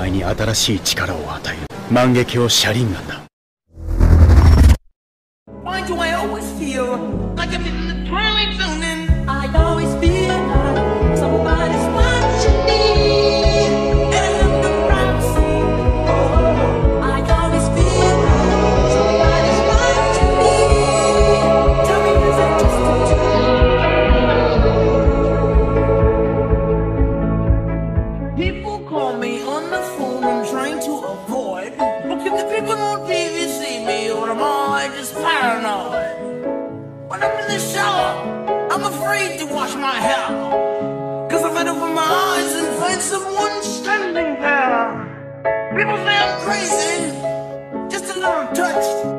前に新しい力を与える万華鏡車輪ガンだ。 Why do I always feel like I'm in the twilight zone and I always feel like somebody's watching me and I have the privacy. Oh, I always feel like somebody's watching me. Tell me is it just a dream? People call me on the phone and trying to avoid. Look at the people on TV see me or am I just paranoid? When I'm in the shower, I'm afraid to wash my hair, 'cause I might open my eyes and find someone standing there. People say I'm crazy, just a little touched.